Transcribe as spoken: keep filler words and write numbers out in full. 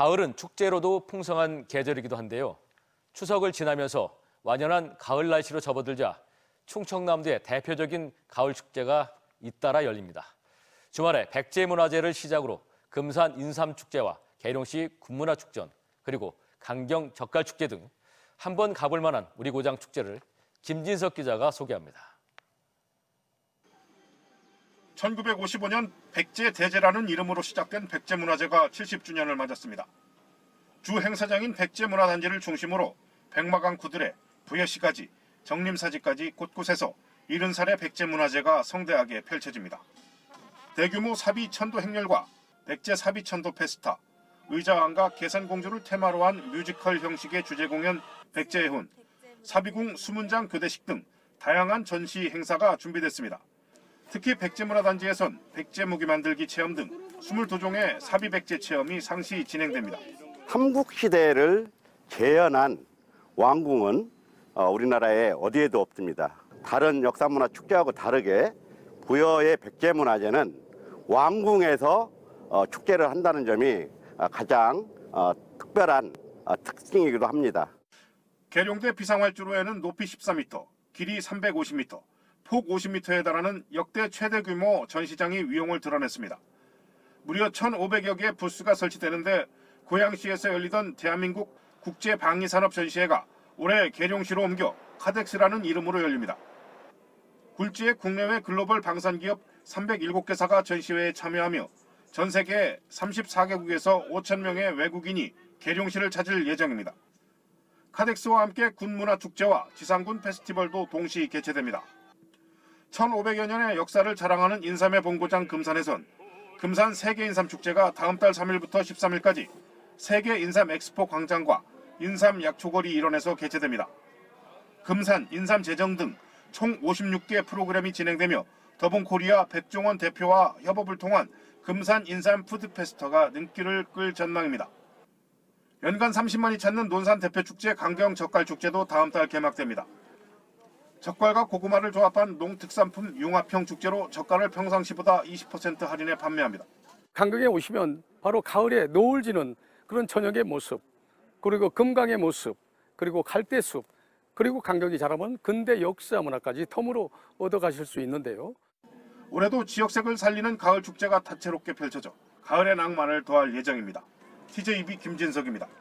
가을은 축제로도 풍성한 계절이기도 한데요. 추석을 지나면서 완연한 가을 날씨로 접어들자 충청남도의 대표적인 가을 축제가 잇따라 열립니다. 주말에 백제문화제를 시작으로 금산 인삼축제와 계룡시 군문화축전, 그리고 강경 젓갈축제 등 한번 가볼 만한 우리 고장 축제를 김진석 기자가 소개합니다. 천구백오십오 년 백제대제라는 이름으로 시작된 백제문화제가 칠십 주년을 맞았습니다. 주 행사장인 백제문화단지를 중심으로 백마강 구들에 부여시가지, 정림사지까지 곳곳에서 일흔 살의 백제문화제가 성대하게 펼쳐집니다. 대규모 사비천도 행렬과 백제 사비천도 페스타, 의자왕과 계산공주를 테마로 한 뮤지컬 형식의 주제공연 백제해훈, 사비궁 수문장 교대식 등 다양한 전시 행사가 준비됐습니다. 특히 백제문화단지에선 백제무기 만들기 체험 등 이십이 종의 사비백제 체험이 상시 진행됩니다. 삼국시대를 재현한 왕궁은 우리나라에 어디에도 없습니다. 다른 역사문화 축제하고 다르게 부여의 백제문화제는 왕궁에서 축제를 한다는 점이 가장 특별한 특징이기도 합니다. 계룡대 비상활주로에는 높이 십사 미터, 길이 삼백오십 미터, 폭 오십 미터에 달하는 역대 최대 규모 전시장이 위용을 드러냈습니다. 무려 천오백여 개의 부스가 설치되는데 고양시에서 열리던 대한민국 국제방위산업 전시회가 올해 계룡시로 옮겨 카덱스라는 이름으로 열립니다. 굴지의 국내외 글로벌 방산기업 삼백칠 개사가 전시회에 참여하며 전 세계 삼십사 개국에서 오천 명의 외국인이 계룡시를 찾을 예정입니다. 카덱스와 함께 군문화축제와 지상군 페스티벌도 동시 개최됩니다. 천오백여 년의 역사를 자랑하는 인삼의 본고장 금산에선 금산 세계인삼축제가 다음 달 삼 일부터 십삼 일까지 세계인삼엑스포 광장과 인삼약초거리 일원에서 개최됩니다. 금산, 인삼재정 등 총 오십육 개 프로그램이 진행되며 더본코리아 백종원 대표와 협업을 통한 금산 인삼 푸드페스터가 눈길을 끌 전망입니다. 연간 삼십만이 찾는 논산 대표축제 강경 젓갈축제도 다음 달 개막됩니다. 젓갈과 고구마를 조합한 농특산품 융합형 축제로 젓갈을 평상시보다 이십 퍼센트 할인해 판매합니다. 강경에 오시면 바로 가을에 노을 지는 그런 저녁의 모습, 그리고 금강의 모습, 그리고 갈대숲, 그리고 강경이 자라면 근대 역사 문화까지 텀으로 얻어가실 수 있는데요. 올해도 지역색을 살리는 가을 축제가 다채롭게 펼쳐져 가을의 낭만을 더할 예정입니다. 티제이비 김진석입니다.